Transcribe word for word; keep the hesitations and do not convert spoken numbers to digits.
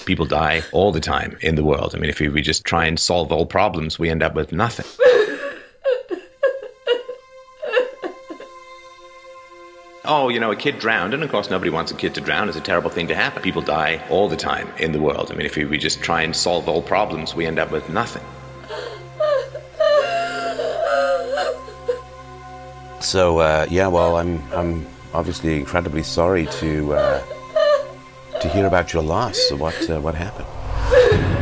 People die all the time in the world. I mean, if we, we just try and solve all problems, we end up with nothing. Oh, you know, a kid drowned, and of course nobody wants a kid to drown. It's a terrible thing to happen. People die all the time in the world. I mean, if we, we just try and solve all problems, we end up with nothing. So, uh, yeah, well, I'm, I'm obviously incredibly sorry to, uh, to hear about your loss. So what, uh, what happened?